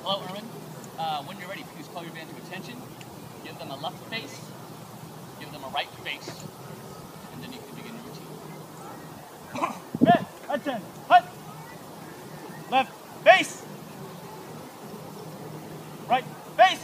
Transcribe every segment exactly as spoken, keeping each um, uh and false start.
Hello, Erwin. Uh, when you're ready, please call your band to attention. Give them a left face, give them a right face, and then you can begin your routine. Band, attention, hut. Left face. Right face.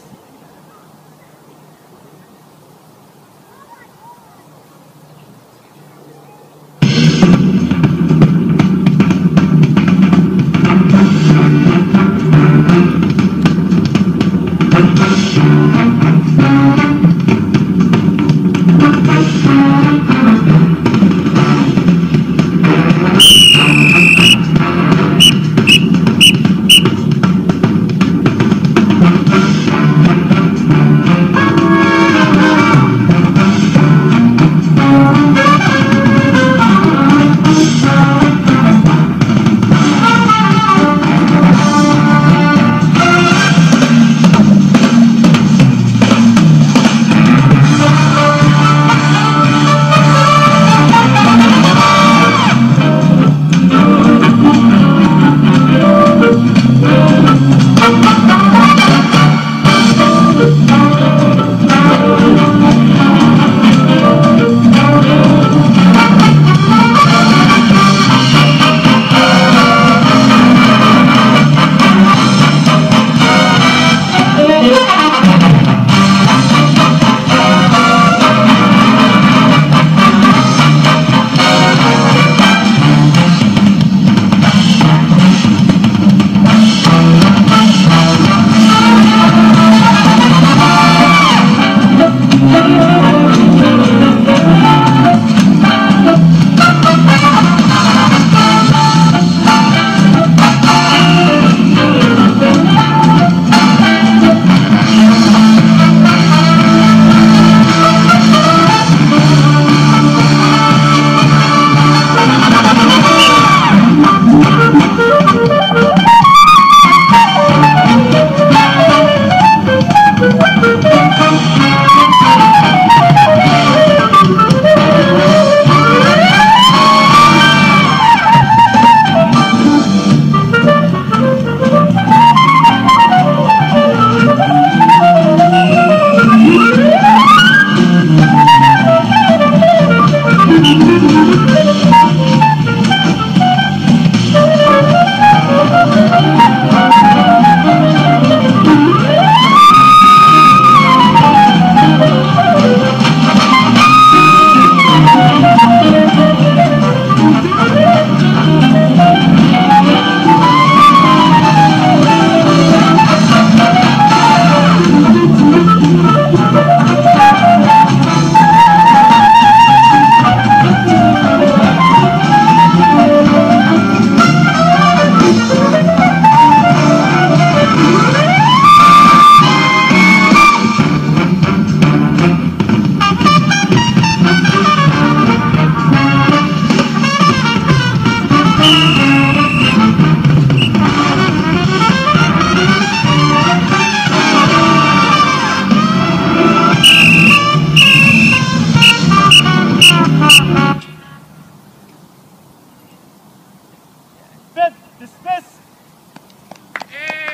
Dismiss!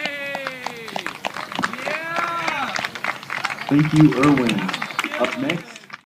Hey! Yeah! Thank you, Erwin. Up next,